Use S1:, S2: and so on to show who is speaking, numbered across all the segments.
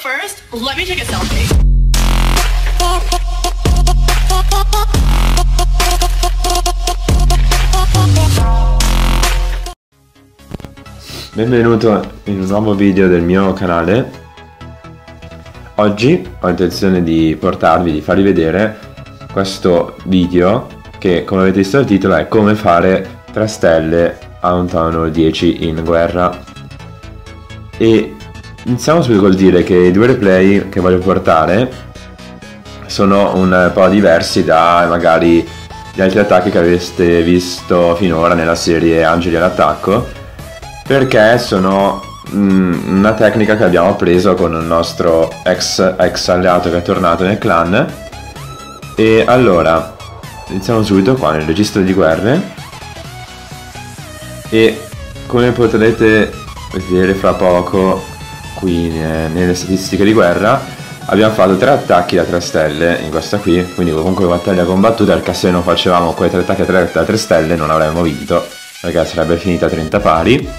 S1: first, let me take a selfie.
S2: Benvenuto in un nuovo video del mio canale. Oggi ho intenzione di farvi vedere questo video che, come avete visto dal titolo, è come fare 3 stelle a un Town 10 in guerra. E iniziamo subito col dire che i 2 replay che voglio portare sono un po' diversi da magari gli altri attacchi che avreste visto finora nella serie Angeli all'attacco, perché sono una tecnica che abbiamo preso con il nostro ex alleato che è tornato nel clan. E allora iniziamo subito qua nel registro di guerre, e come potrete vedere fra poco qui nelle statistiche di guerra abbiamo fatto 3 attacchi da 3 stelle in questa qui, quindi comunque battaglia combattuta, perché se non facevamo quei 3 attacchi da 3 stelle non avremmo vinto, perché sarebbe finita 30 pari.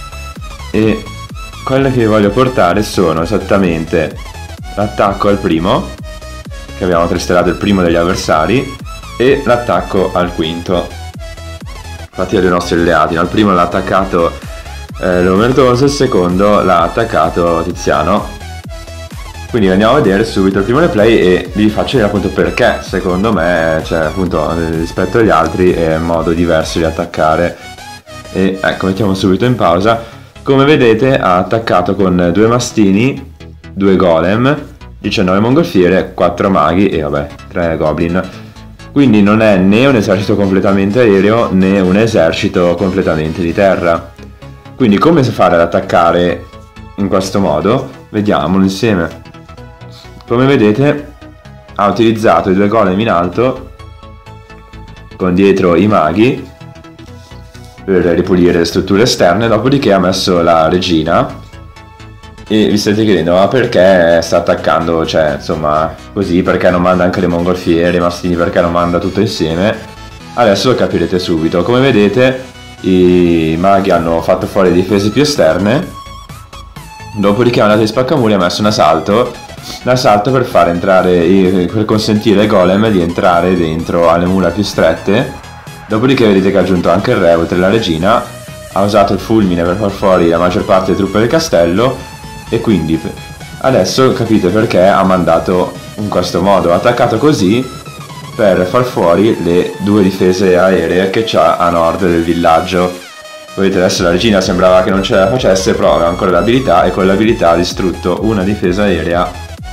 S2: E quelle che vi voglio portare sono esattamente l'attacco al primo, che abbiamo 3 stellato il primo degli avversari, e l'attacco al quinto, infatti dei nostri alleati. Al primo l'ha attaccato l'Omertoso, il secondo l'ha attaccato Tiziano. Quindi andiamo a vedere subito il primo replay e vi faccio vedere appunto perché secondo me, cioè appunto rispetto agli altri, è un modo diverso di attaccare. E ecco, mettiamo subito in pausa. Come vedete ha attaccato con 2 mastini, 2 golem, 19 mongolfiere, 4 maghi e vabbè 3 goblin. Quindi non è né un esercito completamente aereo né un esercito completamente di terra. Quindi come fare ad attaccare in questo modo? Vediamolo insieme. Come vedete ha utilizzato i 2 golem in alto con dietro i maghi per ripulire le strutture esterne, dopodiché ha messo la regina. E vi state chiedendo ma perché sta attaccando, cioè insomma così, perché non manda anche le mongolfiere, i mastini, perché non manda tutto insieme? Adesso lo capirete subito. Come vedete i maghi hanno fatto fuori le difese più esterne, dopodiché è andato in spaccamuri e ha messo un assalto per far entrare, per consentire ai golem di entrare dentro alle mura più strette. Dopodiché vedete che ha aggiunto anche il re oltre la regina, ha usato il fulmine per far fuori la maggior parte delle truppe del castello, e quindi adesso capite perché ha mandato in questo modo. Ha attaccato così per far fuori le 2 difese aeree che c'ha a nord del villaggio. Vedete adesso la regina sembrava che non ce la facesse, però aveva ancora l'abilità, e con l'abilità ha distrutto una difesa aerea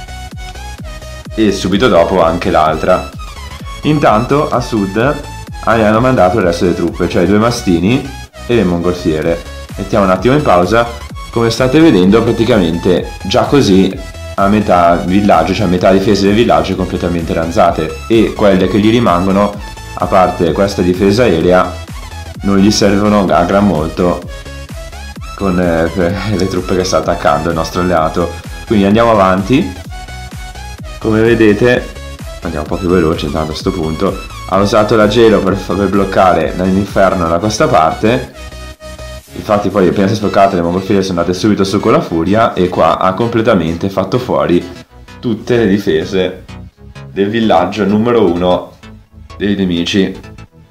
S2: e subito dopo anche l'altra. Intanto a sud hanno mandato il resto delle truppe, cioè i 2 mastini e le mongolfiere. Mettiamo un attimo in pausa. Come state vedendo praticamente già così a metà villaggio, cioè a metà difese del villaggio completamente ranzate, e quelle che gli rimangono, a parte questa difesa aerea, non gli servono a gran molto con le truppe che sta attaccando il nostro alleato. Quindi andiamo avanti. Come vedete andiamo un po' più veloce intanto a questo punto. Ha usato la gelo per bloccare l'inferno da questa parte. Infatti poi appena si è sbloccate le mongolfiere sono andate subito su con la furia, e qua ha completamente fatto fuori tutte le difese del villaggio numero 1 dei nemici.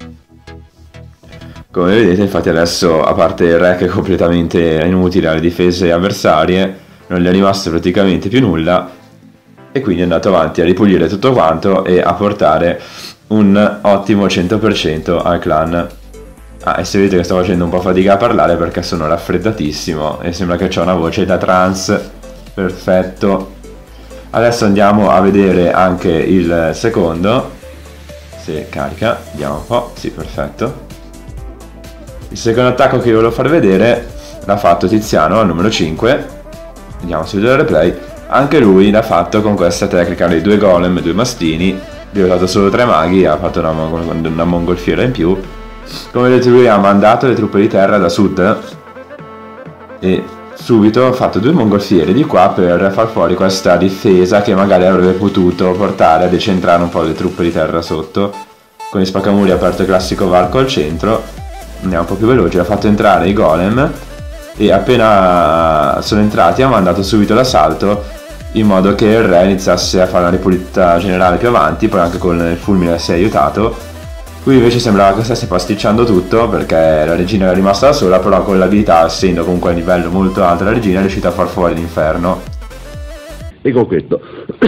S2: Come vedete infatti adesso, a parte il re che è completamente inutile alle difese avversarie, non gli è rimasto praticamente più nulla, e quindi è andato avanti a ripulire tutto quanto e a portare un ottimo 100% al clan. E se vedete che sto facendo un po' fatica a parlare perché sono raffreddatissimo e sembra che ho una voce da trance. Perfetto. Adesso andiamo a vedere anche il secondo, se carica, vediamo un po'. Sì, perfetto. Il secondo attacco che vi volevo far vedere l'ha fatto Tiziano al numero 5. Vediamo subito il replay. Anche lui l'ha fatto con questa tecnica dei 2 golem e 2 mastini. Lui ha usato solo 3 maghi, ha fatto una mongolfiera in più. Come vedete lui ha mandato le truppe di terra da sud e subito ha fatto 2 mongolfiere di qua per far fuori questa difesa che magari avrebbe potuto portare a decentrare un po' le truppe di terra sotto. Con gli spaccamuri ha aperto il classico varco al centro. Andiamo un po' più veloce. Ha fatto entrare i golem e appena sono entrati ha mandato subito l'assalto in modo che il re iniziasse a fare una ripulita generale più avanti, poi anche con il fulmine si è aiutato. Qui invece sembrava che stesse pasticciando tutto, perché la regina era rimasta da sola, però con l'abilità, essendo comunque a livello molto alto la regina, è riuscita a far fuori l'inferno.
S1: E con questo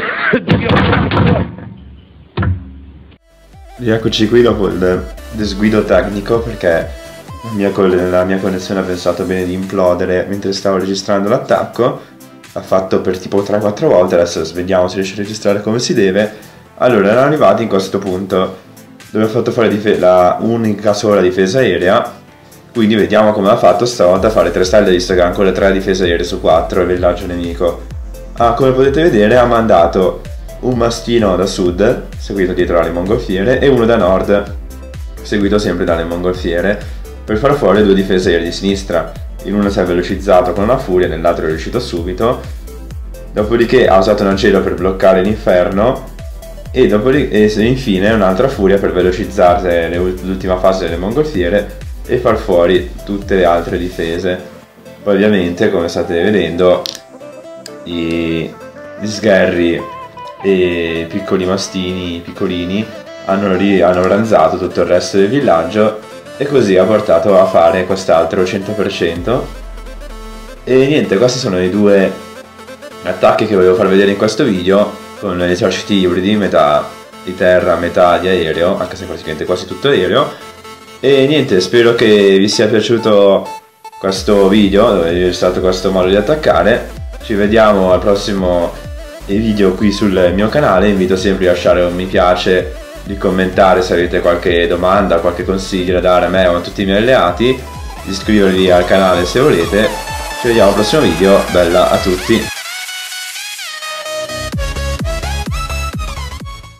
S2: Rieccoci qui dopo il disguido tecnico, perché la mia connessione ha pensato bene di implodere mentre stavo registrando l'attacco. Ha fatto per tipo 3-4 volte, adesso vediamo se riesce a registrare come si deve. Allora, erano arrivati in questo punto dove ho fatto fare la unica sola difesa aerea, quindi vediamo come ha fatto stavolta a fare 3 stelle, visto che ha ancora 3 difese aeree su 4 il villaggio nemico. Come potete vedere ha mandato un mastino da sud, seguito dietro dalle mongolfiere, e uno da nord, seguito sempre dalle mongolfiere, per far fuori 2 difese aeree di sinistra. In uno si è velocizzato con una furia, nell'altro è riuscito subito. Dopodiché ha usato un ancelo per bloccare l'inferno, e infine un'altra furia per velocizzare l'ultima fase delle mongolfiere e far fuori tutte le altre difese. Poi ovviamente, come state vedendo, gli sgherri e i piccoli mastini piccolini hanno ranzato tutto il resto del villaggio, e così ha portato a fare quest'altro 100%. E niente, questi sono i 2 attacchi che volevo far vedere in questo video, con gli eserciti ibridi, metà di terra, metà di aereo, anche se praticamente quasi tutto aereo. E niente, spero che vi sia piaciuto questo video dove vi è stato questo modo di attaccare. Ci vediamo al prossimo video qui sul mio canale. Invito sempre a lasciare un mi piace, di commentare se avete qualche domanda, qualche consiglio da dare a me o a tutti i miei alleati, di iscrivervi al canale se volete. Ci vediamo al prossimo video, bella a tutti!